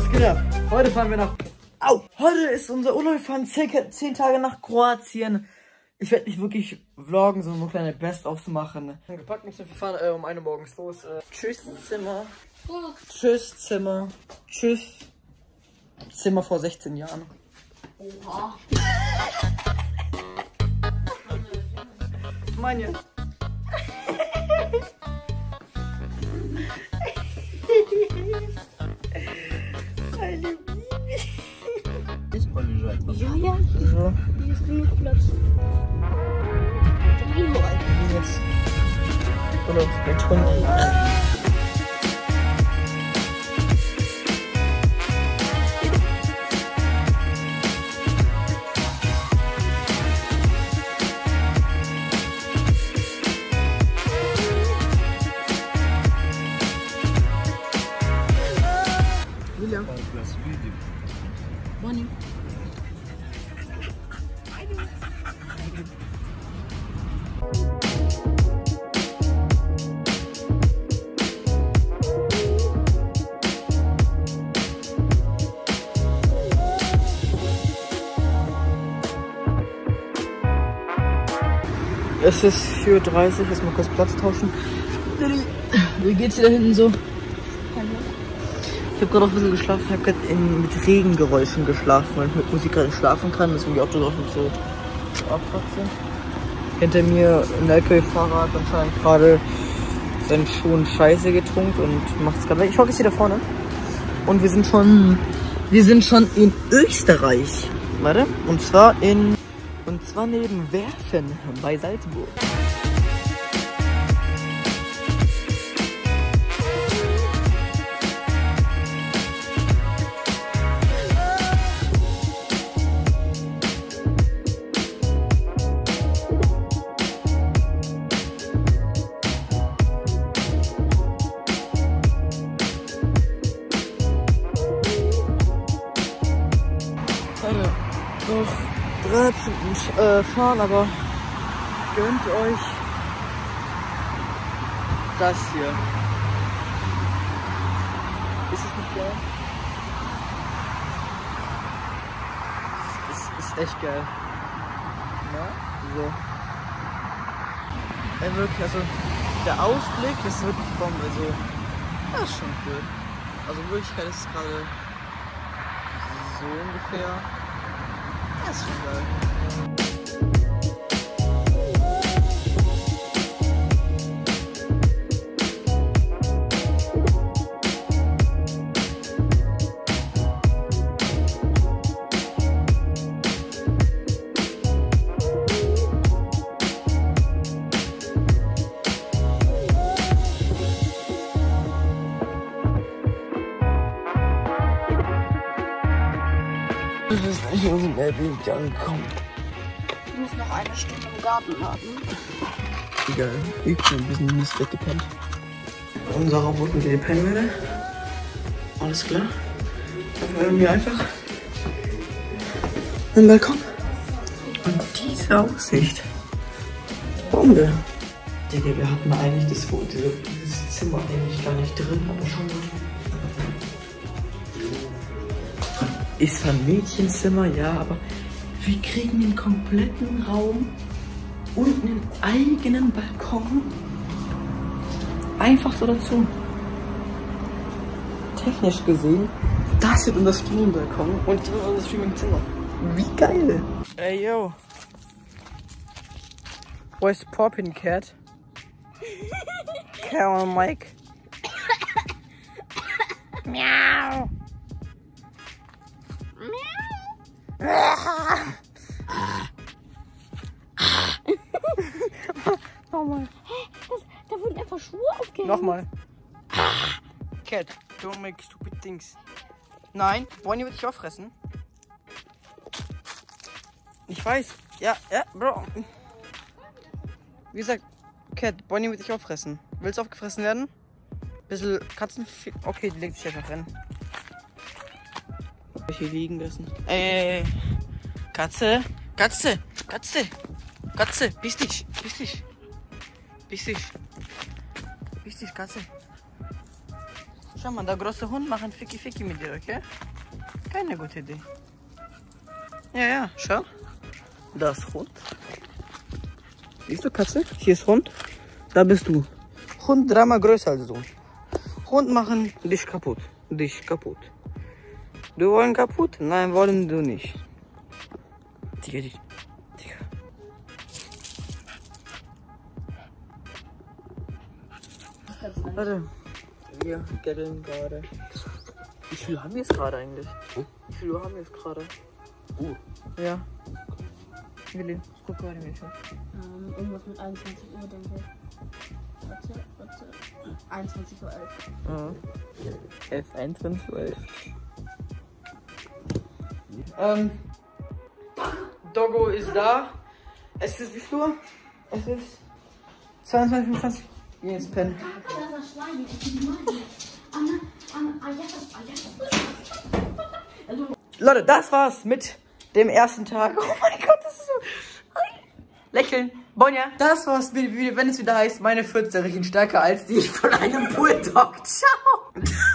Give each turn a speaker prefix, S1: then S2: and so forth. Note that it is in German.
S1: Was geht ab? Heute fahren wir nach... Au! Heute ist unser Urlaub. Wir fahren circa 10 Tage nach Kroatien. Ich werde nicht wirklich vloggen, sondern nur kleine Best-ofs machen. Gepackt und wir fahren um 1 Uhr morgens los. Tschüss, Zimmer. Tschüss, Zimmer. Tschüss. Zimmer vor 16 Jahren. Oha. Meine.
S2: Ja, ja.
S1: So.
S2: Hier ist genug Platz.
S1: Yes. Urlaubsbeton. William.
S2: Bonnie.
S1: Es ist 4:30 Uhr, erstmal kurz Platz tauschen. Wie geht's dir da hinten so? Ich habe gerade auch ein bisschen geschlafen, ich habe gerade mit Regengeräuschen geschlafen, weil ich mit Musik gerade nicht schlafen kann, deswegen die Autos auch nicht so abfuckt sind. Hinter mir ein LKW-Fahrer hat anscheinend gerade seinen Schuhen Scheiße getrunken und macht es gerade weg. Ich hocke jetzt hier da vorne. Und wir sind schon in Österreich. Warte, und zwar neben Werfen bei Salzburg. Noch 3 Stunden fahren, aber gönnt euch das hier. Ist es nicht geil? Es ist echt geil. Na, so. Ey, wirklich, also der Ausblick ist wirklich Bombe. Also, das ist schon cool. Also in Wirklichkeit ist es gerade so ungefähr. Das ist schon geil. Wir sind nicht aus dem Airbnb angekommen.
S2: Ich muss noch 1 Stunde im Garten warten.
S1: Egal, ich bin ein bisschen mies weggepennt. Und Sarah wurde mit dir pennen würde. Alles klar. Dann wollen wir einfach einen Balkon. Und diese Aussicht. Bombe. Digga, wir hatten eigentlich dieses Zimmer eigentlich gar nicht drin, aber schon mal. Ist zwar ein Mädchenzimmer, ja, aber wir kriegen den kompletten Raum und einen eigenen Balkon einfach so dazu. Technisch gesehen, das ist unser Streaming-Balkon und das ist unser Streaming-Zimmer. Wie geil! Ey, yo. Where's the poppin' cat? Come on, Mike. Miau. Nochmal.
S2: Da wurden einfach Schuhe aufgehängt.
S1: Nochmal. Cat, don't make stupid things. Nein, Bonnie wird dich auffressen. Ich weiß. Ja, Bro. Wie gesagt, Cat, Bonnie wird dich auffressen. Willst du aufgefressen werden? Bisschen Katzen... Okay, die legt sich einfach rennen. Hier liegen lassen. Ey, Katze, Katze, Katze, Katze, bist dich, Katze. Schau mal, der große Hund macht ein Ficky-Ficky mit dir, okay? Keine gute Idee. Ja, ja, schau. Da ist Hund. Siehst du, Katze? Hier ist Hund. Da bist du. Hund dreimal größer als du. Hund machen dich kaputt. Dich kaputt. Du wollen kaputt? Nein, wollen du nicht. Digga. Warte. Wir grillen gerade. Wie viel haben wir es gerade eigentlich? Wie viel Uhr haben wir es gerade? Ja. Willi, guck mal, wie viel.
S2: Irgendwas mit 21 Uhr, denke ich. Warte. 21:11 Uhr.
S1: Ja. 21:11 Uhr. Doggo ist da. Es ist wie viel Uhr? Es ist 22:25 Uhr. Geh ins Pennen. Leute, das war's mit dem ersten Tag. Oh mein Gott, das ist so... Lächeln. Bonja, das war's, wenn es wieder heißt, meine Fürze riechen stärker als die von einem Bulldog. Ciao.